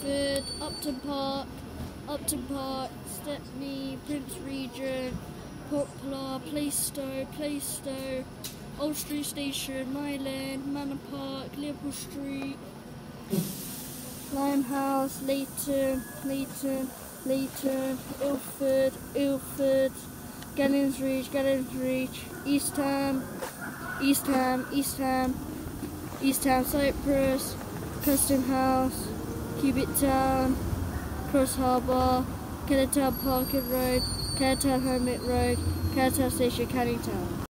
Ilford, Upton Park, Stepney, Prince Regent, Poplar, Plaistow, Old Street Station, Myland, Manor Park, Liverpool Street, Limehouse, Leighton, Ilford, Gallons Reach, East Ham, Cyprus, Custom House, Cubitt Town, Cross Harbour, Kellertown Parking Road, Kellertown Hermit Road, Kellertown Station, Canning Town.